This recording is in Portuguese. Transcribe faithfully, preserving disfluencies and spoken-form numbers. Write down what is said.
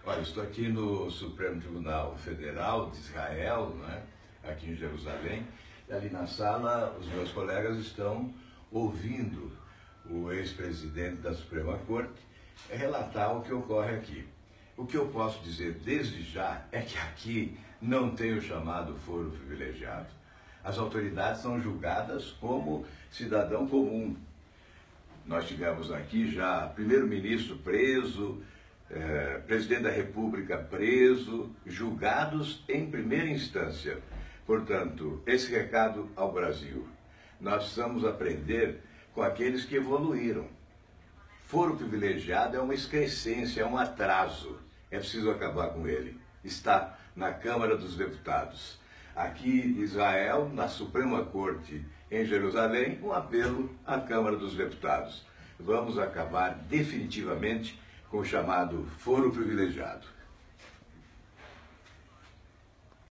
Olha, estou aqui no Supremo Tribunal Federal de Israel, né, aqui em Jerusalém, e ali na sala os meus colegas estão ouvindo o ex-presidente da Suprema Corte relatar o que ocorre aqui. O que eu posso dizer desde já é que aqui não tem o chamado foro privilegiado. As autoridades são julgadas como cidadão comum. Nós tivemos aqui já primeiro-ministro preso, eh, presidente da República preso, julgados em primeira instância. Portanto, esse recado ao Brasil. Nós precisamos aprender com aqueles que evoluíram. Foro privilegiado é uma excrescência, é um atraso. É preciso acabar com ele. Está na Câmara dos Deputados. Aqui em Israel, na Suprema Corte em Jerusalém, um apelo à Câmara dos Deputados. Vamos acabar definitivamente com o chamado foro privilegiado.